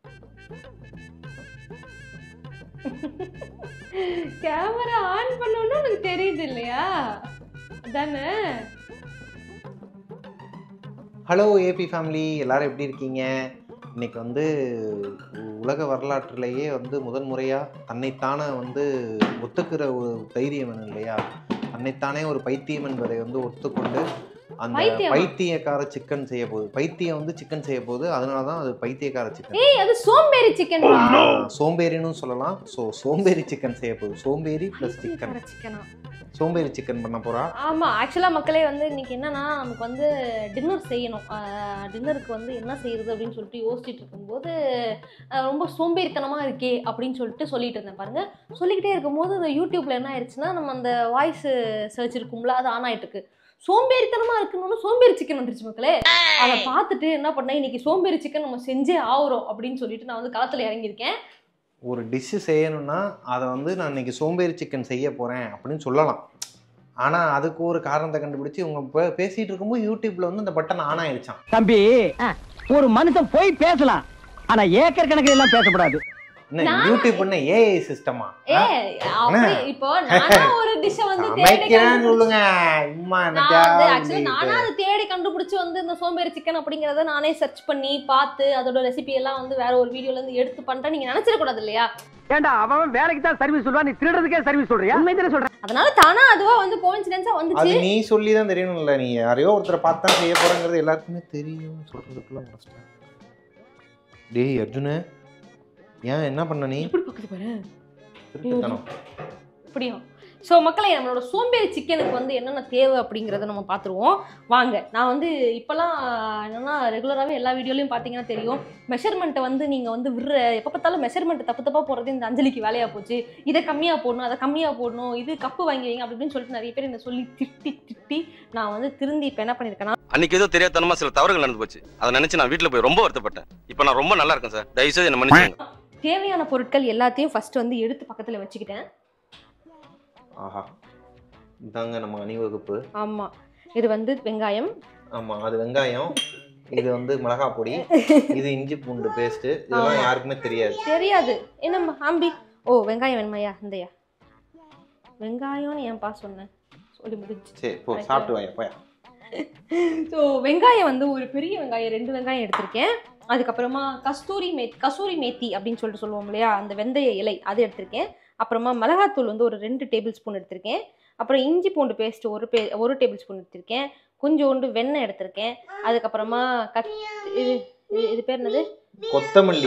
Camera on பண்ணனும் எனக்கு தெரியுது இல்லையா அதானே. ஹலோ ஏபி ஃபேமிலி, எல்லாரும் எப்படி இருக்கீங்க? இன்னைக்கு வந்து உலக வரலாற்றிலேயே வந்து முதன்முறையாக தன்னைத்தானே வந்து ஒத்துக்கிற ஒரு தைரியம் வேணும் இல்லையா? தன்னைத்தானே ஒரு பைத்தியம் என்பதை வந்து ஒத்துக்கொண்டு அந்த பைத்தியக்கார சிக்கன் செய்ய போகுது. பைத்தியம் வந்து சிக்கன் செய்ய போகுது, அதனால தான் அது பைத்தியக்கார சிக்கன். ஏய், அது சோம்பேறி சிக்கன். சோம்பேறின்னு சொல்லலாம். ஸோ சோம்பேறி சிக்கன் செய்ய போகுது. சோம்பேறி ப்ளஸ் சிக்கன். சோம்பேறி சிக்கன் பண்ண போறா. ஆமா, ஆக்சுவலா மக்களே வந்து இன்னைக்கு என்னன்னா நமக்கு வந்து டின்னர் செய்யணும். டின்னருக்கு வந்து என்ன செய்யறது அப்படின்னு சொல்லிட்டு யோசிச்சுட்டு இருக்கும்போது ரொம்ப சோம்பேறித்தனமா இருக்கே அப்படின்னு சொல்லிட்டு இருந்தேன் பாருங்க. சொல்லிக்கிட்டே இருக்கும்போது அந்த யூடியூப்ல என்ன ஆயிடுச்சுன்னா நம்ம அந்த வாய்ஸ் சர்ச் இருக்கும்ல, அது ஆன் ஆயிட்டு இருக்கு. சோம்பேறித்தனமா இருக்குன்னு சோம்பேறி சிக்கன் வந்துருச்சு மக்களே. அதை பார்த்துட்டு என்ன பண்ணேன், இன்னைக்கு சோம்பேறி சிக்கன் நம்ம செஞ்சே ஆகுறோம் அப்படின்னு சொல்லிட்டு நான் வந்து களத்துல இறங்கியிருக்கேன். ஒரு டிஷ்ஷு செய்யணும்னா அதை வந்து நான் இன்னைக்கு சோம்பேறி சிக்கன் செய்ய போகிறேன் அப்படின்னு சொல்லலாம். ஆனால் அதுக்கு ஒரு காரணத்தை கண்டுபிடிச்சி இவங்க பேசிகிட்டு இருக்கும்போது யூடியூப்பில் வந்து இந்த பட்டன் ஆன் ஆயிடுச்சான். தம்பி, ஒரு மனுஷன் போய் பேசலாம், ஆனால் ஏக்கர் கணக்கில் எல்லாம் பேசக்கூடாது. யூடியூப் பண்ண ஏஐ சிஸ்டமா? இப்போ நானா ஒரு டிஷ் வந்து சொல்லுங்க. நானா அதை தேடி கண்டுபிடிச்சு வந்து இந்த சோம்பேறி சிக்கன் அப்படிங்கறத நானே சர்ச் பண்ணி பார்த்து அதோட ரெசிபி எல்லாம் வந்து வேற ஒரு வீடியோல இருந்து எடுத்து பண்றேன். நீங்க நினைச்சிட கூடாது இல்லையா? ஏண்டா அவன் வேலைக்கு தான் சர்வீஸ் சொல்றான், நீ திருடுறதுக்கே சர்வீஸ் சொல்றியா? உண்மையிலே சொல்றேன். அதனால தானா அதுவா வந்து கோஇன்சிடென்ஸா வந்துச்சு. அது நீ சொல்லி தான் தெரியணும்ல. நீ யாரையோ ஒருத்தரை பார்த்தா செய்ய போறங்கிறது எல்லாருக்குமே தெரியும். சொல்றதுக்குள்ள கஷ்டம். டேய் அர்ஜுனே, ஏன் என்ன பண்ண நீ? எப்படி பக்கத்து பாரு. அப்படியா? ஸோ மக்களை, நம்மளோட சோம்பேறி சிக்கனுக்கு வந்து என்னென்ன தேவை அப்படிங்கிறத நம்ம பார்த்துருவோம் வாங்க. நான் வந்து இப்போலாம் என்னென்னா ரெகுலராகவே எல்லா வீடியோலையும் பார்த்தீங்கன்னா தெரியும், மெஷர்மெண்ட்டை வந்து நீங்கள் வந்து எப்போ பார்த்தாலும் மெஷர்மெண்ட்டை தப்பாக போடுறது இந்த அஞ்சலிக்கு வேலையாக போச்சு. இதை கம்மியாக போடணும், அதை கம்மியாக போடணும், இது கப்பு வாங்கி வைங்க அப்படின்னு சொல்லிட்டு நிறைய பேர் என்னை சொல்லி திட்டி நான் வந்து திருந்தி இப்போ என்ன பண்ணியிருக்கேன்னா, அன்னைக்கு ஏதோ தெரியாதனமா சில தவறுகள் நடந்து போச்சு. அதை நினச்சி நான் வீட்டில் போய் ரொம்ப வருத்தப்பட்டேன். இப்போ நான் ரொம்ப நல்லா இருக்கேன் சார். தயவுசெய்து என்ன மன்னிச்சுங்க. தேவையான பொருட்கள் எல்லாத்தையும் ஃபர்ஸ்ட் வந்து எடுத்து பக்கத்தில் வச்சுக்கிட்டேன். ஆஹா, இதாங்க நம்ம அணிவகுப்பு. ஆமா, இது வந்து வெங்காயம். ஆமா, அது வெங்காயம். இது வந்து மிளகாய் பொடி. இது இஞ்சி பூண்டு பேஸ்ட். இதெல்லாம் யாருக்குமே தெரியாது. என்ன ஆம்பி? ஓ, வெங்காயம் வேணுமையா? இந்தயா வெங்காயம்னு ஏன்பா சொன்னேன்? சொல்லி முடிஞ்சு. சரி, போ சாப்பிட்டு வாயா போயா. ஸோ வெங்காயம் வந்து ஒரு பெரிய வெங்காயம் 2 வெங்காயம் எடுத்திருக்கேன். அதுக்கப்புறமா கசூரி மேத்தி அப்படின்னு சொல்லிட்டு சொல்லுவோம் இல்லையா, அந்த வெந்தய இலை அது எடுத்திருக்கேன். அப்புறமா மிளகாத்தூள் வந்து ஒரு 2 டேபிள் ஸ்பூன் எடுத்திருக்கேன். அப்புறம் இஞ்சி பூண்டு பேஸ்ட் ஒரு டேபிள் ஸ்பூன் எடுத்திருக்கேன். கொஞ்சோண்டு வெண்ணெய் எடுத்திருக்கேன். அதுக்கப்புறமா இது பேர் என்னது? கொத்தமல்லி.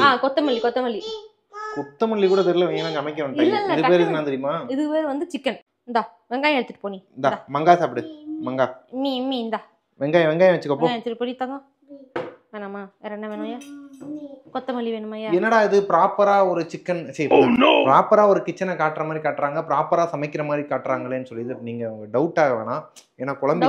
கொத்தமல்லி கூட தெரியல. வேணாங்க அமைக்க வந்துட்டேன். இது பேர் என்ன தெரியுமா? இது பேர் வந்து சிக்கன். இந்தா வெங்காயம் எடுத்துட்டு போனி. இந்தா மங்கா சாப்பிடு. மங்கா மீ இந்தா வெங்காயம் வச்சுக்கோ. போ எடுத்துட்டு போடி. தங்க வேணாமா? வேற என்ன வேணும்யா? கொத்தமல்லி வேணுமையா? என்னடா இது ப்ராப்பரா ஒரு சிக்கன் ப்ராப்பரா ஒரு கிச்சனை காட்டுற மாதிரி காட்டுறாங்க, ப்ராப்பரா சமைக்கிற மாதிரி காட்டுறாங்களேன்னு சொல்லி நீங்க டவுட் ஆக வேணாம். ஏன்னா குழம்பு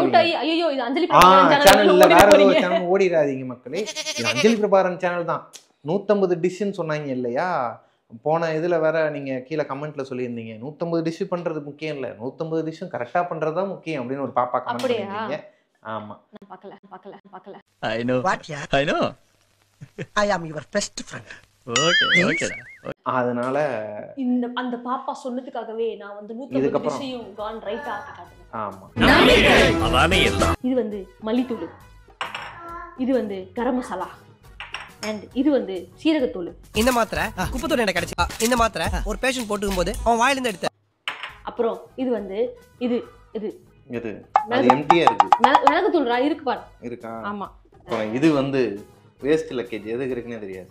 சேனல்ல வேற ஏதோ சேனல் ஓடிடாதீங்க மக்களே. இது அஞ்சலி பிரபாரன் சேனல் தான். 150 டிஷ்ன்னு சொன்னாங்க இல்லையா போன இதுல வேற. நீங்க கீழே கமெண்ட்ல சொல்லியிருந்தீங்க 150 டிஷ் பண்றது முக்கியம் இல்ல, 150 டிஷ்ஷும் கரெக்டா பண்றதுதான் முக்கியம் அப்படின்னு ஒரு பாப்பா கமெண்ட் பண்ணிருக்கீங்க. ஆமா, நான் பார்க்கல. I know. What? I know. I am your best friend. Okay. அதனால அந்த பாப்பா சொன்னதுக்காகவே நான் வந்து 150 டிஷ்ஷையும் கான் ரைட்டா ஆக்கி காட்டுறேன். ஆமா, அதானே எல்லாம். இது வந்து மல்லித்தூள், இது வந்து கரம் மசாலா, அண்ட் இது வந்து சீரகத்தூள். இந்த மாத்திரை குப்பத்தூள் எனக்கு கிடைச்சு. இந்த மாத்திரை ஒரு பேஷண்ட் போட்டுக்கும் போது அவன் வாயில இருந்து எடுத்த. அப்புறம் இது வந்து இது அது எம்டியா இருக்கு. மிளகுத்தூள் இருக்கு பாரு. இருக்கா? ஆமா. இது வந்து வேஸ்ட் லக்கேஜ், எதுக்கு இருக்குன்னே தெரியாது.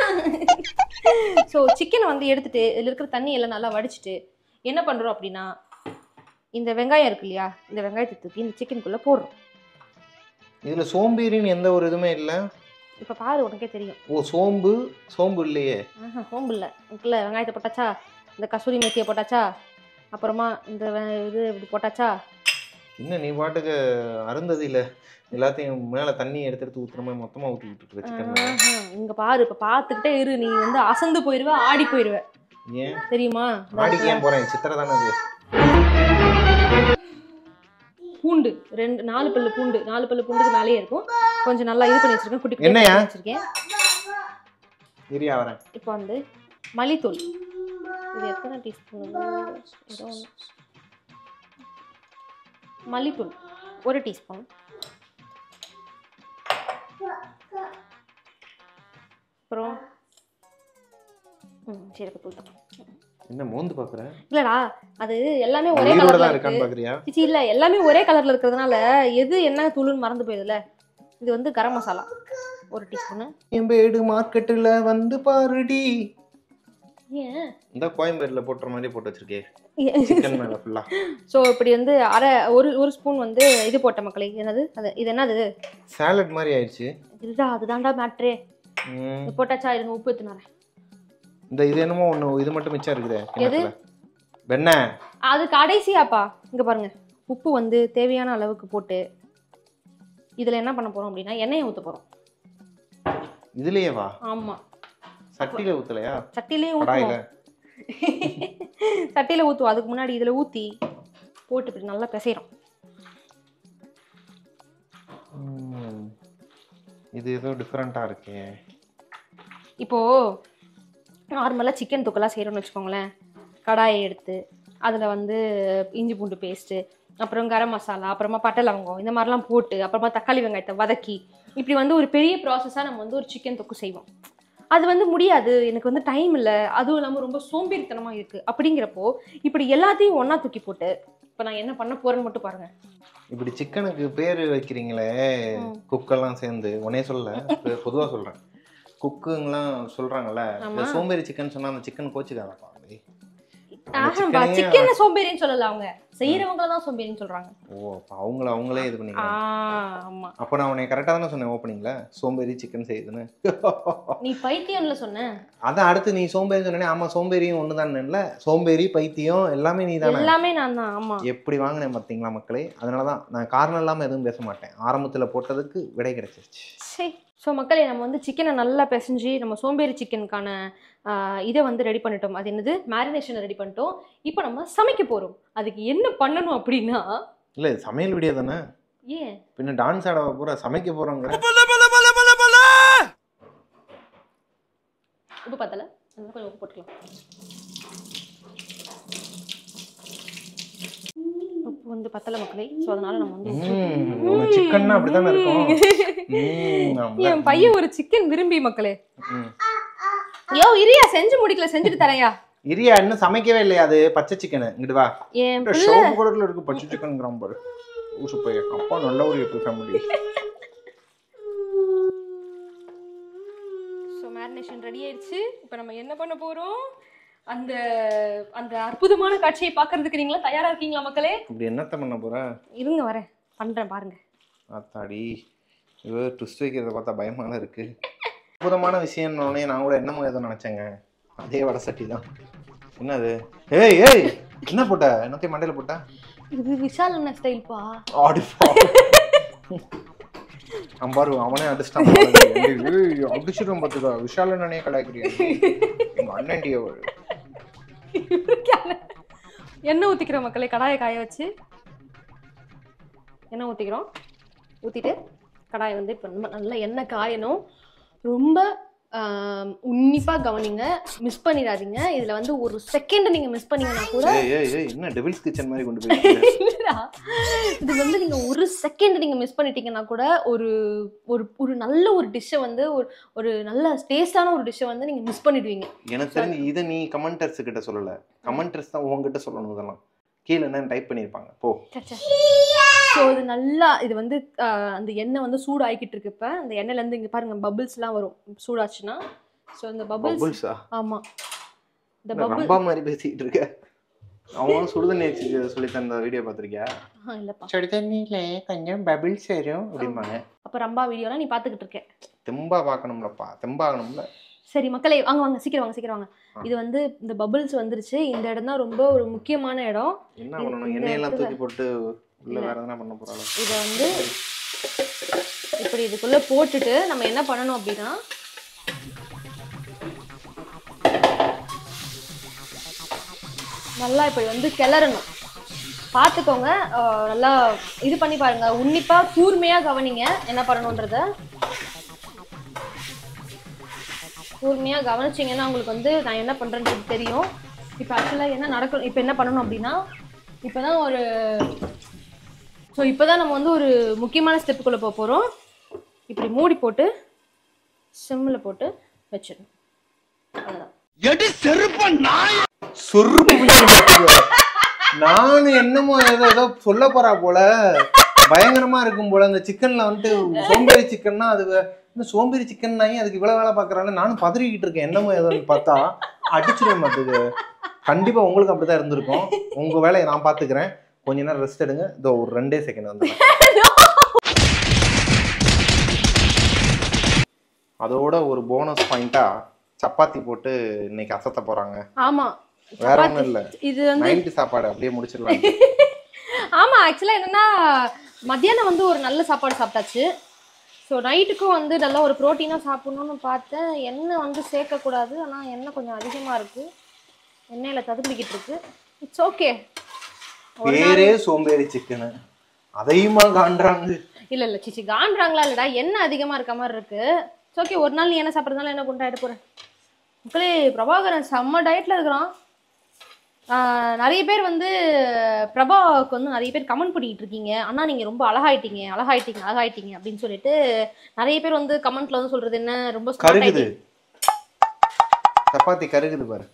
ஸோ சிக்கனை வந்து எடுத்துட்டு இதில் இருக்கிற தண்ணி எல்லாம் நல்லா வடிச்சிட்டு என்ன பண்ணுறோம் அப்படின்னா, இந்த வெங்காயம் இருக்கு இல்லையா, இந்த வெங்காயத்தை தூக்கி இந்த சிக்கனுக்குள்ளே போடுறோம். இதில் சோம்பேறின்னு எந்த ஒரு இதுவுமே இல்லை. இப்போ பாரு, உனக்கே தெரியும். ஓ, சோம்பு இல்லையே. சோம்பு இல்லை. உனக்குள்ள வெங்காயத்தை போட்டாச்சா, இந்த கசூரி மேத்தியை போட்டாச்சா, அப்புறமா இந்த இது இப்படி போட்டாச்சா. இன்னும் நீ பாட்டுக்கு அருந்தது இல்லை, எல்லாத்தையும் மேலே தண்ணி எடுத்து ஊற்றுற மாதிரி மொத்தமாக ஊற்றிக்கிட்டு இருக்க சிக்கன். இங்கே பாரு, இப்போ பார்த்துக்கிட்டே இரு, நீ வந்து அசந்து போயிடுவ, ஆடி போயிடுவ. ஏன் தெரியுமா? ஆடிக்கு ஏன் போகிறேன்? சித்திரை தானே அது. பூண்டு 4 பல்லு பூண்டு, 4 பல்லு பூண்டுக்கு மேலேயே இருக்கும். கொஞ்சம் நல்லா இது பண்ணி வச்சிருக்கேன். குட்டி என்னையா வச்சிருக்கேன். இரியா வரேன். இப்போ வந்து மல்லித்தூள் இது எத்தனை டீஸ்பூன்? ஏதோ ஒன்று. மல்லித்தூள் 1 டீஸ்பூன். அப்புறம் சீரகத்தூள். என்ன மோந்து பாக்குற? இல்லடா அது எல்லாமே ஒரே உயிரோட கலர்ல தான் இருக்கு. இருக்கான்னு பாக்குறியா? சிச்சி இல்ல, எல்லாமே ஒரே கலர்ல இருக்கிறதுனால எது என்ன தூளுன்னு மறந்து போயிடுதுல. இது வந்து கரம் மசாலா 1 டீஸ்பூன். கோயம்பேடு மார்க்கெட்டுல வந்து பாருடி. ஏன் இந்த கோயம்பேடுல போட்டுற மாதிரி போட்டு வச்சிருக்கே சிக்கன் மேல ஃபுல்லா. ஸோ இப்படி வந்து ஒரு ஸ்பூன் வந்து இது போட்ட மக்களே. என்னது அது? இது என்னது? சாலட் மாதிரி ஆயிடுச்சு. இதுதான் அதுதான்டா மேட்ரே. இது போட்டாச்சா? இருங்க உப்பு எடுத்துனறேன். இந்த இது என்னமோ ஒண்ணு இது மட்டும் மிச்சம் இருக்குதே எது? கிண்ணத்துல. வெண்ணெய். அது கடைசியாப்பா. இங்க பாருங்க, உப்பு வந்து தேவையான அளவுக்கு போட்டு இதுல என்ன பண்ண போறோம் அப்படின்னா எண்ணெயை ஊத்த போறோம். இதுலயே வா? ஆமா. சட்டியில ஊத்தலையா? சட்டியிலே கடாயில. ஊத்துவோம். சட்டியில ஊத்துவோம். அதுக்கு முன்னாடி இதுல ஊத்தி போட்டு இப்படி நல்லா பிசைறோம். இது ஏதோ டிஃபரெண்டா இருக்கே. இப்போ நார்மலாக சிக்கன் தொக்கெல்லாம் செய்கிறோன்னு வச்சுக்கோங்களேன். கடாயை எடுத்து அதில் வந்து இஞ்சி பூண்டு பேஸ்ட்டு, அப்புறம் கரம் மசாலா, அப்புறமா பட்டை லவங்கம் இந்த மாதிரிலாம் போட்டு, அப்புறமா தக்காளி வெங்காயத்தை வதக்கி இப்படி வந்து ஒரு பெரிய ப்ராசஸாக நம்ம வந்து ஒரு சிக்கன் தொக்கு செய்வோம். அது வந்து முடியாது, எனக்கு வந்து டைம் இல்லை, அதுவும் இல்லாமல் ரொம்ப சோம்பேறித்தனமாக இருக்குது அப்படிங்கிறப்போ இப்படி எல்லாத்தையும் ஒன்றா தூக்கி போட்டு இப்போ நான் என்ன பண்ண போகிறேன்னு மட்டும் பாருங்கள். இப்படி சிக்கனுக்கு பேர் வைக்கிறீங்களே குக்கெல்லாம் சேர்ந்து, உடனே சொல்ல பொதுவாக சொல்கிறேன். குக்குங்கெல்லாம் சொல்கிறாங்கல்ல, சோம்பேறி சிக்கன் சொன்னால் அந்த சிக்கன் கோச்சுக்காதப்பா. சிக்கன் சோம்பேறின்னு சொல்லல, அவங்க செய்யறவங்கள தான் சோம்பேறின்னு சொல்றாங்க. ஓ, அப்ப அவங்களே இது பண்ணிக்கிறாங்க. ஆமா. அப்ப நான் உன்னை கரெக்டா தானே சொன்னேன் ஓப்பனிங்ல, சோம்பேறி சிக்கன் செய்யுதுன்னு. நீ பைத்தியம்ல சொன்ன. அதான் அடுத்து நீ சோம்பேறி சொன்னே. ஆமா, சோம்பேறியும் ஒண்ணுதான்ல. சோம்பேறி பைத்தியம் எல்லாமே நீ தானே. எல்லாமே நான் தான். ஆமா. எப்படி வாங்கினேன் பாத்தீங்களா மக்களே. அதனாலதான் நான் காரணம் இல்லாம எதுவும் பேச மாட்டேன். ஆரம்பத்துல போட்டதுக்கு விடை கிடைச்சிருச்சு. சரி. ஸோ மக்களே, நம்ம வந்து சிக்கனை நல்லா பிசைஞ்சு நம்ம சோம்பேறி சிக்கனுக்கான இதை வந்து ரெடி பண்ணிட்டோம். அது என்னது, மேரினேஷனை ரெடி பண்ணிட்டோம். இப்போ நம்ம சமைக்க போகிறோம். அதுக்கு என்ன பண்ணணும் அப்படின்னா, இல்லை சமையல் வீடியோ தானே. ஏன் பின்ன டான்ஸ் ஆட போகிற, சமைக்க போகிறோங்கிற. உப்பு பத்தல, கொஞ்சம் உப்பு போட்டுக்கலாம். உப்பு வந்து பத்தல மக்களே. ஸோ அதனால நம்ம வந்து சிக்கன்னா அப்படித்தானே இருக்கும். என் பையன் ஒரு சிக்கன் விரும்பி மக்களே. யோ இரியா, செஞ்சு முடிக்கல, செஞ்சுட்டு தரையா. இரியா, இன்னும் சமைக்கவே இல்லையா? அது பச்சை சிக்கன். இங்கிட்டு வா. என் ஷோப்பு கலர்ல இருக்கு பச்சை சிக்கன் கிராம்பர். ஊசு பைய அப்பா நல்ல ஒரு எப்போ ஃபேமிலி. ஸோ மேரினேஷன் ரெடி ஆயிடுச்சு. இப்போ நம்ம என்ன பண்ண போறோம், அந்த அந்த அற்புதமான காட்சியை பார்க்கறதுக்கு நீங்களா தயாரா இருக்கீங்களா மக்களே? இப்படி என்னத்த பண்ண போற? இருங்க வரேன், பண்றேன் பாருங்க. ஆத்தாடி, இவ ட்விஸ்ட் வைக்கிறத பார்த்தா பயமா தான் இருக்கு. அற்புதமான விஷயம்னோடனே நான் கூட என்னமோ ஏதோ நினைச்சேங்க. அதே வடை சட்டி தான். என்னது? ஏய் ஏய், என்ன போட்ட? என்னத்தையும் மண்டையில போட்ட? இது விஷால் அண்ணா ஸ்டைல்ப்பா. ஆடிப்பா அம்பாரு, அவனே அடிச்சிட்டான். அடிச்சிடும் பார்த்துக்கா. விஷால் அண்ணனே கலாய்க்கிறியா? எங்க அண்ணன்டிய எண்ணெய் ஊற்றிக்கிறோம் மக்களே. கடாயை காய வச்சு எண்ணெய் ஊற்றிக்கிறோம். ஊற்றிட்டு கடாயை வந்து இப்போ நல்லா எண்ணெய் காயணும். ரொம்ப உன்னிப்பாக கவனிங்க, மிஸ் பண்ணிடாதீங்க. இதில் வந்து ஒரு செகண்ட் நீங்கள் மிஸ் பண்ணீங்கன்னா கூட, என்ன டெவில்ஸ் கிச்சன் மாதிரி கொண்டு போய் இது வந்து நீங்கள் ஒரு செகண்ட் நீங்கள் மிஸ் பண்ணிட்டீங்கன்னா கூட ஒரு ஒரு நல்ல ஒரு டிஷ்ஷை வந்து ஒரு நல்ல டேஸ்டான ஒரு டிஷ்ஷை வந்து நீங்கள் மிஸ் பண்ணிடுவீங்க. எனக்கு தெரிஞ்சு இதை நீ கமெண்டர்ஸ் கிட்ட சொல்லலை. கமெண்டர்ஸ் தான் உங்ககிட்ட சொல்லணும். இதெல்லாம் கீழே என்னன்னு டைப் பண்ணியிருப்பாங்க. போ. ஸோ இது நல்லா, இது வந்து அந்த எண்ணெய் வந்து சூடாகிக்கிட்டு இருக்கு. இப்போ அந்த எண்ணெயிலேருந்து இங்கே பாருங்கள் பபிள்ஸ்லாம் வரும் சூடாச்சுன்னா. ஸோ இந்த பபிள்ஸா? ஆமாம், இந்த பபிள் மாதிரி பேசிக்கிட்டு இருக்க. அவங்களும் சுடுதண்ணி சொல்லி தந்த வீடியோ பார்த்துருக்கியா? இல்லைப்பா, சுடு தண்ணியில கொஞ்சம் பபிள்ஸ் வரும் அப்படிம்பாங்க. அப்போ ரம்பா வீடியோலாம் நீ பார்த்துக்கிட்டு இருக்கேன். தெம்பா பார்க்கணும்லப்பா, தெம்பாகணும்ல. சரி மக்களே, வாங்க வாங்க, சீக்கிரம் வாங்க, சீக்கிரம் வாங்க. இது வந்து இந்த பபிள்ஸ் வந்துருச்சு. இந்த இடம் தான் ரொம்ப ஒரு முக்கியமான இடம். என்ன பண்ணணும்? எண்ணெயெல்லாம் தூக்கி போட்டு உள்ள வேற என்ன பண்ண போறாங்க? இதை வந்து இப்படி இதுக்குள்ள போட்டுட்டு நம்ம என்ன பண்ணணும் அப்படின்னா, நல்லா இப்படி வந்து கிளறணும். பார்த்துக்கோங்க, நல்லா இது பண்ணி பாருங்க, உன்னிப்பா கூர்மையா கவனிங்க என்ன பண்ணணுன்றத. பொறுமையா கவனிச்சிங்கன்னா உங்களுக்கு வந்து நான் என்ன பண்றேன்னு தெரியும். இப்போ ஆக்சுவலா என்ன நடக்கும், இப்போ என்ன பண்ணணும் அப்படின்னா இப்போதான் ஒரு இப்போதான் நம்ம வந்து ஒரு முக்கியமான ஸ்டெப்புக்குள்ள போக போறோம். இப்படி மூடி போட்டு சிம்மில் போட்டு வச்சிடணும். அவ்வளோதான். நானு என்னமோ ஏதோ சொல்ல போறா போல, பயங்கரமா இருக்கும் போல. அந்த சிக்கன்ல வந்துட்டு சோம்பேறி சிக்கன்னா அது இந்த சோம்பேறி சிக்கன் நாய் அதுக்கு இவ்வளவு வேலை பாக்குறாங்க. நானும் பதறிக்கிட்டு இருக்கேன் என்னமோ ஏதோ பார்த்தா அடிச்சிடும். மாட்டுக்கு கண்டிப்பா உங்களுக்கு அப்படிதான் இருந்திருக்கும். உங்க வேலையை நான் பாத்துக்கிறேன். கொஞ்ச நேரம் ரெஸ்ட் எடுங்க. இதோ ஒரு 2 செகண்ட் வந்து அதோட ஒரு போனஸ் பாயிண்டா சப்பாத்தி போட்டு இன்னைக்கு அசத்த போறாங்க. ஆமா, வேற ஒண்ணும் இல்ல, இது வந்து நைட் சாப்பாடு அப்படியே முடிச்சிடலாம். ஆமா, ஆக்சுவலா என்னன்னா மத்தியானம் வந்து ஒரு நல்ல சாப்பாடு சாப்பிட்டாச்சு. ஸோ நைட்டுக்கும் வந்து நல்லா ஒரு ப்ரோட்டீனாக சாப்பிட்ணுன்னு பார்த்தேன். எண்ணெய் வந்து சேர்க்கக்கூடாது, ஆனால் எண்ணெய் கொஞ்சம் அதிகமாக இருக்குது, எண்ணெயில் ததும்பிக்கிட்டு இருக்கு. It's okay. பேரே சோம்பேறி சிக்கனு, அதையுமா காண்றாங்க? இல்லை சிச்சி காண்றாங்களா இல்லைடா, எண்ணெய் அதிகமாக இருக்க மாதிரி இருக்கு. It's okay. ஒரு நாள் நீ என்ன சாப்பிட்றதுனால என்ன கொண்டாட போகிறேன். மக்களே, பிரபாகரன் செம்ம டயட்டில் இருக்கிறான். நிறைய பேர் வந்து பிரபாவுக்கு வந்து நிறைய பேர் கமெண்ட் பண்ணிட்டு இருக்கீங்க, அண்ணா நீங்கள் ரொம்ப அழகாயிட்டீங்க அப்படின்னு சொல்லிட்டு நிறைய பேர் வந்து கமெண்ட்ல வந்து சொல்றது என்ன, ரொம்ப கருகுது சப்பாத்தி கருகுது பாரு.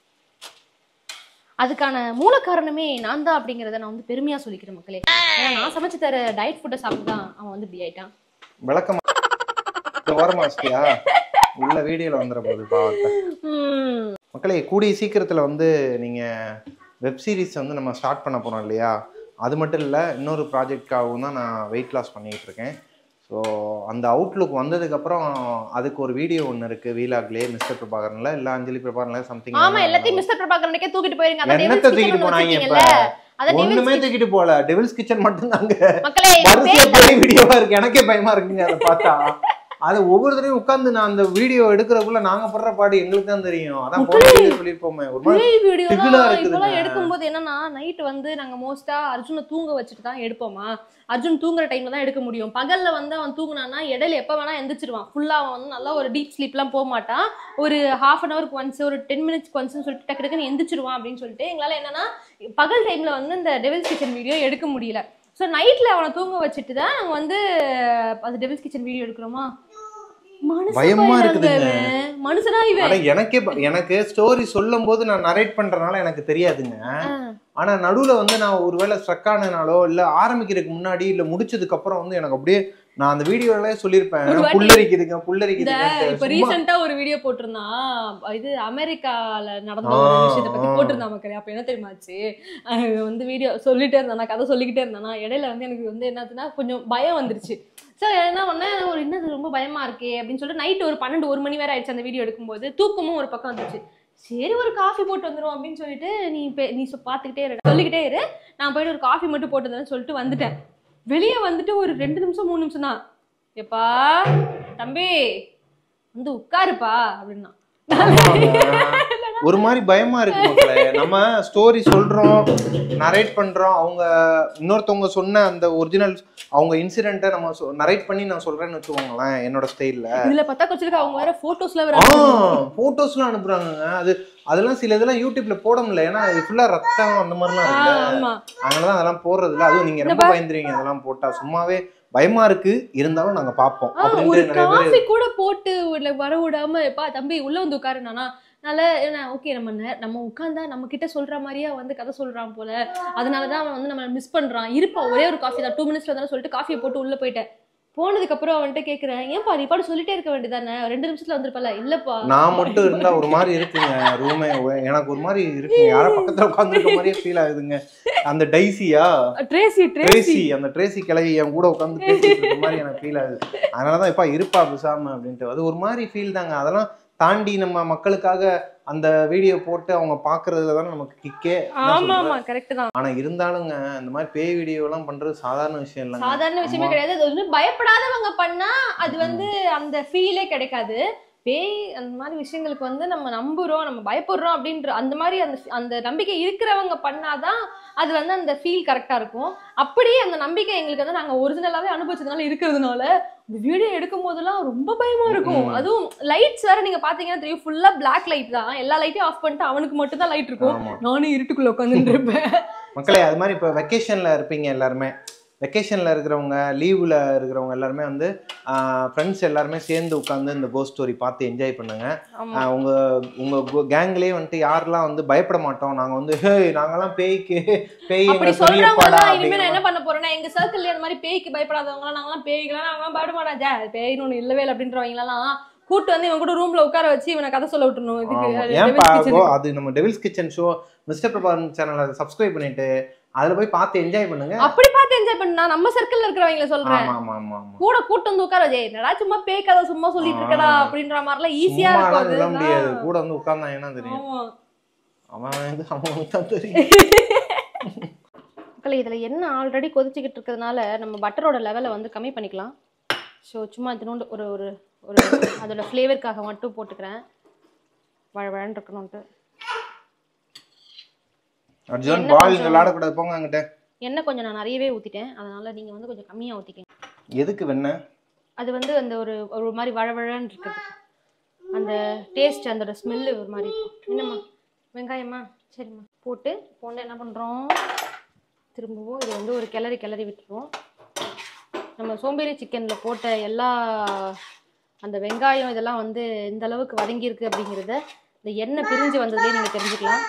அதுக்கான மூல காரணமே நான் தான் அப்படிங்கிறத நான் வந்து பெருமையா சொல்லிக்கிறேன் மக்களே. ஏன்னா நான் சமைச்சு தர டயட் ஃபுட்டை சாப்பிட்டு தான் அவன் வந்து இப்படி ஆயிட்டான். விளக்கம் ஓரமாச்சியா உள்ள வீடியோல வந்துற போது பாவத்தை. மக்களே, கூடிய சீக்கிரத்துல வந்து நீங்க வெப் சீரிஸ் வந்து நம்ம ஸ்டார்ட் பண்ண போறோம் இல்லையா? அது மட்டும் இல்லை, இன்னொரு ப்ராஜெக்டாகவும் தான் நான் வெயிட் லாஸ் பண்ணிக்கிட்டு இருக்கேன். ஸோ அந்த அவுட்லுக் வந்ததுக்கப்புறம் அதுக்கு ஒரு வீடியோ ஒன்று இருக்குது வீலாக்லேயே, மிஸ்டர் பிரபாகரன்ல இல்லை அஞ்சலி பிரபாகரன்ல சம்திங். ஆமா, எல்லாத்தையும் மிஸ்டர் பிரபாகரனுக்கே தூக்கிட்டு போயிருங்க. என்னத்தை தூக்கிட்டு போனாங்க? இப்போ ஒண்ணுமே தூக்கிட்டு போல, டெவில்ஸ் கிச்சன் மட்டும் தாங்க வீடியோவா இருக்கு. எனக்கே பயமா இருக்குங்க அதை பார்த்தா. அது ஒவ்வொரு தடவையும் உட்காந்து நான் அந்த வீடியோ எடுக்கிறதுக்குள்ள நாங்க படுற பாடு எங்களுக்கு தான் தெரியும். அதான் சொல்லிருப்போமே, ஒரு மாதிரி எடுக்கும்போது என்னன்னா நைட் வந்து நாங்க மோஸ்டா அர்ஜுனை தூங்க வச்சுட்டு தான் எடுப்போமா. அர்ஜுன் தூங்குற டைம்ல தான் எடுக்க முடியும். பகல்ல வந்து அவன் தூங்குனான்னா இடையில எப்ப வேணா எந்திரிச்சிருவான். ஃபுல்லா அவன் வந்து நல்லா ஒரு டீப் ஸ்லீப் எல்லாம் போக மாட்டான். ஒரு ½ an hour ஒன்ஸ், ஒரு 10 minutes ஒன்ஸ் சொல்லிட்டு டக்கு டக்குன்னு எந்திரிச்சிருவான் அப்படின்னு சொல்லிட்டு எங்களால என்னன்னா பகல் டைம்ல வந்து இந்த டெவில்ஸ் கிச்சன் வீடியோ எடுக்க முடியல. ஸோ நைட்ல அவனை தூங்க வச்சுட்டு தான் நாங்க வந்து அது டெவில்ஸ் கிச்சன் வீடியோ எடுக்கிறோமா. பயமா இருக்குதுங்க மனுஷனா இவன். எனக்கு ஸ்டோரி சொல்லும் போது நான் நரேட் பண்றதுனால எனக்கு தெரியாதுங்க. ஆனா நடுவுல வந்து நான் ஒருவேளை ஸ்ட்ரக் ஆனனாலோ இல்ல ஆரம்பிக்கிறதுக்கு முன்னாடி இல்ல முடிச்சதுக்கு அப்புறம் வந்து எனக்கு அப்படியே நான் அந்த வீடியோல சொல்லிருப்பேன் புல்லரிக்குதுங்க. இப்ப ரீசெண்டா ஒரு வீடியோ போட்டிருந்தான், இது அமெரிக்கால நடந்த ஒரு விஷயத்தை பத்தி போட்டிருந்தான் மக்களே. அப்ப என்ன தெரியுமாச்சு, வந்து வீடியோ சொல்லிட்டே இருந்தானா, கதை சொல்லிக்கிட்டே இருந்தானா, இடையில வந்து எனக்கு வந்து என்னதுன்னா கொஞ்சம் பயம் வந்துருச்சு. ஸோ என்ன பண்ணேன், ஒரு என்னது ரொம்ப பயமா இருக்கே அப்படின்னு சொல்லிட்டு நைட்டு ஒரு 12-1 மணி வேற ஆயிடுச்சு அந்த வீடியோ எடுக்கும்போது. தூக்கமும் ஒரு பக்கம் வந்துச்சு. சரி ஒரு காஃபி போட்டு வந்துடும் அப்படின்னு சொல்லிட்டு நீ பார்த்துக்கிட்டே இரு, சொல்லிக்கிட்டே இரு, நான் போயிட்டு ஒரு காஃபி மட்டும் போட்டு வந்துடுறேன்னு சொல்லிட்டு வந்துட்டேன். வெளியே வந்துட்டு ஒரு 2 நிமிஷம் 3 நிமிஷம் தான், எப்பா தம்பி வந்து உட்காருப்பா அப்படின்னா. ஒரு மாதிரி பயமா இருக்கு மக்களே. நம்ம ஸ்டோரி சொல்றோம், நரேட் பண்றோம், அவங்க இன்னொருத்தவங்க சொன்ன அந்த ஒரிஜினல் அவங்க இன்சிடென்ட்டை நம்ம நரேட் பண்ணி நான் சொல்றேன்னு வச்சுக்கோங்களேன் என்னோட ஸ்டைல்ல. இதுல பார்த்தா கொஞ்சம் அவங்க வேற போட்டோஸ்லாம் அனுப்புறாங்க. அதெல்லாம் சில இதெல்லாம் யூடியூப்ல போட முடியல, ஏன்னா அது ஃபுல்லா ரத்தம் அந்த மாதிரிலாம் இருக்கு. அதனாலதான் அதெல்லாம் போடுறது இல்லை. அதுவும் நீங்க ரொம்ப பயந்துருவீங்க அதெல்லாம் போட்டா. சும்மாவே பயமா இருக்கு, இருந்தாலும் நாங்க பாப்போம். ஒரு காஃபி கூட போட்டு வர விடாம எப்பா தம்பி உள்ள வந்து உட்காருனானா ஓகே நம்ம உட்கார்ந்தா நம்ம கிட்ட சொல்ற மாதிரியா வந்து கதை சொல்றான் போல, அதனாலதான் அவன் வந்து நம்ம மிஸ் பண்றான். இருப்பா ஒரே ஒரு காஃபி தான் 2 minutes வந்தாலும் சொல்லிட்டு காஃபியை போட்டு உள்ள போயிட்டேன். போனதுக்கு அப்புறம் அவன்கிட்ட கேக்குறேன், ஏன்பா நீ பாட்டு சொல்லிட்டே இருக்க வேண்டியதானே, 2 நிமிஷத்துல வந்துருப்பல. இல்லப்பா நான் மட்டும் இருந்தா ஒரு மாதிரி இருக்குங்க ரூமே, எனக்கு ஒரு மாதிரி இருக்குங்க. யாரோ பக்கத்துல உட்காந்துருக்க மாதிரியே ஃபீல் ஆகுதுங்க. அந்த ட்ரேசி அந்த ட்ரேசி கிளவி என் கூட உட்காந்து பேசிட்டு இருக்க மாதிரி எனக்கு ஃபீல் ஆகுது. அதனாலதான் இப்ப இருப்பா பேசாம அப்படின்ட்டு அது ஒரு மாதிரி ஃபீல் தாங்க. அதெல்லாம் தாண்டி நம்ம மக்களுக்காக அந்த வீடியோ போட்டு அவங்க பாக்குறதுல தானே நமக்கு கிக்கே. ஆனா இருந்தாலுங்க இந்த மாதிரி பேய் வீடியோ எல்லாம் பண்றது சாதாரண விஷயம் இல்ல, சாதாரண விஷயமே கிடையாது. அது வந்து பயப்படாதவங்க பண்ணா அது வந்து அந்த ஃபீலே கிடைக்காது. பேய் அந்த மாதிரி விஷயங்களுக்கு வந்து நம்ம நம்புறோம், நம்ம பயப்படுறோம் அப்படின்ற அந்த மாதிரி அந்த நம்பிக்கை இருக்கிறவங்க பண்ணாதான் அது வந்து அந்த ஃபீல் கரெக்டா இருக்கும். அப்படியே அந்த நம்பிக்கை எங்களுக்கு வந்து நாங்க ஒரிஜினலாவே அனுபவிச்சதுனால இருக்கிறதுனால இந்த வீடியோ எடுக்கும் போதெல்லாம் ரொம்ப பயமா இருக்கும். அதுவும் லைட்ஸ் வேற நீங்க பாத்தீங்கன்னா தெரியும், ஃபுல்லா பிளாக் லைட் தான். எல்லா லைட்டையும் ஆஃப் பண்ணிட்டு அவனுக்கு மட்டும் தான் லைட் இருக்கும். நானும் இருட்டுக்குள்ள உட்காந்துட்டு இருப்பேன். மக்களே அது மாதிரி இப்போ வெக்கேஷன்ல இருப்பீங்க எல்லாருமே, வெக்கேஷனில் இருக்கிறவங்க, லீவில் இருக்கிறவங்க எல்லாருமே வந்து ஃப்ரெண்ட்ஸ் எல்லாருமே சேர்ந்து உட்காந்து இந்த கோஸ்ட் ஸ்டோரி பார்த்து என்ஜாய் பண்ணுங்க. உங்கள் கேங்லேயே வந்துட்டு யாரெல்லாம் வந்து பயப்பட மாட்டோம், நாங்கள் வந்து நாங்கெல்லாம் பேய்க்கு பேய் அப்படி சொல்றவங்க இனிமே நான் என்ன பண்ண போறேன்னா, எங்க சர்க்கிள்ல அந்த மாதிரி பேய்க்கு பயப்படாதவங்களாம் நாங்களாம் பேய்க்கலாம் நாங்களாம் பயப்பட மாட்டோம், பேய்னு ஒன்று இல்லவே இல்லை அப்படின்றவங்களாம் கூட்டு வந்து இவன் கூட ரூம்ல உட்கார வச்சு இவனை கதை சொல்ல விட்டுருணும். இதுக்கு அது நம்ம devil's kitchen show mister Prabhakaran சேனலை சப்ஸ்கிரைப் பண்ணிட்டு அதுல போய் பார்த்து என்ஜாய் பண்ணுங்க. அப்படி பார்த்து என்ஜாய் பண்ணா நம்ம சர்க்கிள்ல இருக்கிறவங்கள சொல்றேன். கூட கூட்டு வந்து உட்கார வச்சே என்னடா சும்மா பேய் கதை சும்மா சொல்லிட்டு இருக்கடா அப்படின்ற மாதிரிலாம் ஈஸியா இருக்கும். அது முடியாது, கூட வந்து உட்கார்ந்தா என்ன தெரியும், அவன் தான் தெரியும். மக்களே இதுல என்ன ஆல்ரெடி கொதிச்சுக்கிட்டு இருக்கிறதுனால நம்ம பட்டரோட லெவலை வந்து கம்மி பண்ணிக்கலாம். ஸோ சும்மா இதனோண்டு ஒரு ஒரு ஒரு அதோட ஃப்ளேவருக்காக மட்டும் போட்டுக்கிறேன், வழவழன்னு இருக்கணும்ட்டு. அர்ஜுன் பால் விளையாட கூடாது, போங்க அங்கிட்ட. எண்ணெய் கொஞ்சம் நான் நிறையவே ஊத்திட்டேன், அதனால நீங்க வந்து கொஞ்சம் கம்மியா ஊத்திக்கங்க. எதுக்கு வெண்ணெய்? அது வந்து அந்த ஒரு ஒரு மாதிரி வழவழன்னு இருக்குது, அந்த டேஸ்ட் அதோட ஸ்மெல்லு ஒரு மாதிரி இருக்கும். என்னம்மா வெங்காயமா? சரிம்மா போட்டு போட்டு என்ன பண்ணுறோம், திரும்பவும் இது வந்து ஒரு கிளறி விட்டுருவோம். நம்ம சோம்பேறி சிக்கனில் போட்ட எல்லா அந்த வெங்காயம் இதெல்லாம் வந்து இந்த அளவுக்கு வதங்கியிருக்கு அப்படிங்கிறத இந்த எண்ணெய் பிரிஞ்சு வந்ததுலேயே நீங்கள் தெரிஞ்சுக்கலாம்.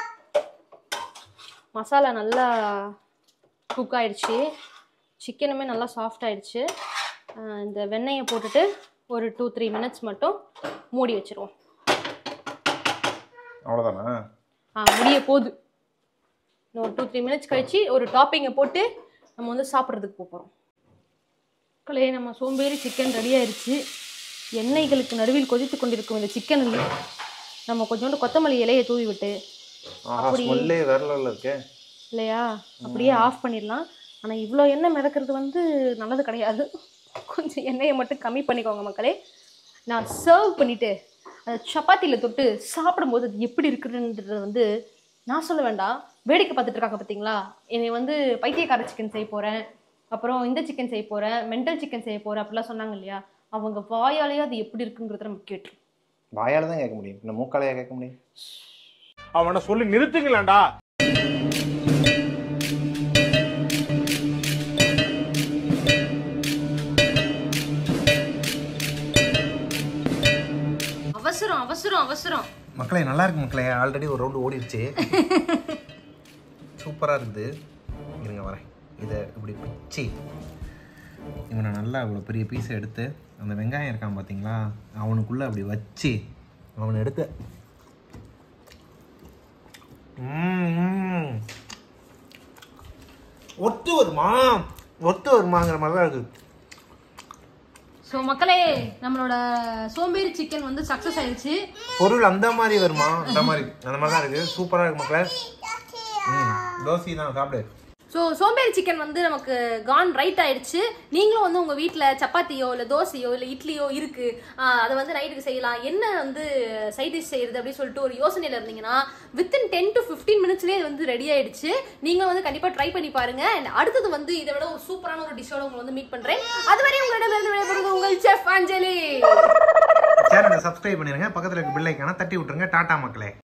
மசாலா நல்லா குக் ஆகிடுச்சு, சிக்கனுமே நல்லா சாஃப்ட் ஆகிடுச்சு. இந்த வெண்ணெயை போட்டுட்டு ஒரு 2-3 மினிட்ஸ் மட்டும் மூடி வச்சுருவோம். அவ்வளோதானா? முடிய போகுது. இன்னும் 2-3 மினிட்ஸ் கழிச்சு ஒரு டாப்பிங்கை போட்டு நம்ம வந்து சாப்பிட்றதுக்கு போகிறோம். மக்களே நம்ம சோம்பேறி சிக்கன் ரெடி ஆயிடுச்சு. எண்ணெய்களுக்கு நடுவில் கொதித்து கொண்டிருக்கும் இந்த சிக்கனில் நம்ம கொஞ்சோண்டு கொத்தமல்லி இலையை தூவி விட்டு இல்லையா அப்படியே ஆஃப் பண்ணிடலாம். ஆனால் இவ்வளோ எண்ணெய் மிதக்கிறது வந்து நல்லது கிடையாது, கொஞ்சம் எண்ணெயை மட்டும் கம்மி பண்ணிக்கோங்க மக்களே. நான் சர்வ் பண்ணிவிட்டு அதை சப்பாத்தியில் தொட்டு சாப்பிடும்போது அது எப்படி இருக்குதுன்றது வந்து நான் சொல்ல வேண்டாம், வேடிக்கை பார்த்துட்டு இருக்காங்க பார்த்தீங்களா. என்னை வந்து பைத்தியக்கார சிக்கன் செய்ய போகிறேன், அப்புறம் இந்த சிக்கன் செய்ய போகிறேன், மென்டல் சிக்கன் செய்ய போகிறேன் அப்படிலாம் சொன்னாங்க இல்லையா, அவங்க வாயாலேயே அது எப்படி இருக்குங்கிறத நம்ம கேட்டு. வாயால தான் கேட்க முடியும், இந்த மூக்காலையா கேட்க முடியும்? அவனை சொல்லி நிறுத்துங்களேன்டா. அவசரம் அவசரம் அவசரம். மக்களே நல்லா இருக்கு மக்களே, ஆல்ரெடி ஒரு ரவுண்டு ஓடிடுச்சு, சூப்பராக இருக்குது. இருங்க வரேன், இதை இப்படி பிச்சு இவனை நல்லா இவ்வளோ பெரிய பீஸை எடுத்து அந்த வெங்காயம் இருக்கான் பார்த்தீங்களா அவனுக்குள்ளே அப்படி வச்சு அவனை எடுத்து ஒத்து வருமாங்கிற மாதிரி தான் இருக்குது. ஸோ மக்களே நம்மளோட சோம்பேறி சிக்கன் வந்து சக்ஸஸ் ஆயிடுச்சு. பொருள் அந்த மாதிரி வருமா, அந்த மாதிரி தான் இருக்குது, சூப்பராக இருக்கு மக்களே. தோசை தான் சாப்பிடு. ஸோ சோம்பேறி சிக்கன் வந்து நமக்கு கான் ரைட் ஆயிடுச்சு. நீங்களும் வந்து உங்கள் வீட்டில் சப்பாத்தியோ இல்லை தோசையோ இல்லை இட்லியோ இருக்குது, அதை வந்து நைட்டுக்கு செய்யலாம், என்ன வந்து சைட் டிஷ் செய்யறது அப்படின்னு சொல்லிட்டு ஒரு யோசனையில் இருந்தீங்கன்னா வித்தின் 10 to 15 மினிட்ஸ்லேயே வந்து ரெடி ஆயிடுச்சு. நீங்களும் வந்து கண்டிப்பாக ட்ரை பண்ணி பாருங்க. அண்ட் அடுத்தது வந்து இதை விட ஒரு சூப்பரான ஒரு டிஷ்ஷோட உங்களை வந்து மீட் பண்ணுறேன். அதுவரை உங்களிடமிருந்து விடைபெறுவது உங்கள் செஃப் அஞ்சலி. சேனலை சப்ஸ்கிரைப் பண்ணிருங்க, பக்கத்தில் இருக்க பெல் ஐகானை தட்டி விட்டுருங்க. டாடா மக்களே.